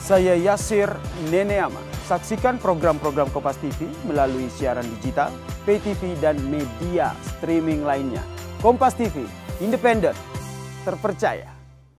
Saya Yasir Neneama. Saksikan program-program Kompas TV melalui siaran digital, pay TV, dan media streaming lainnya. Kompas TV, independen, terpercaya.